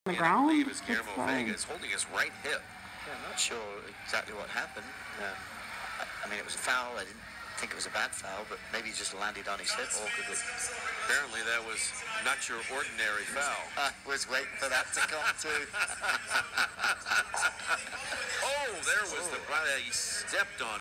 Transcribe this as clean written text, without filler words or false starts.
the And I ground? believe it's It's Guillermo fine. Vega is holding his right hip. Yeah, I'm not sure exactly what happened. I mean, it was a foul. I didn't think it was a bad foul, but maybe he just landed on his hip awkwardly. Apparently that was not your ordinary foul. I was waiting for that to come too. Oh, there was the he stepped on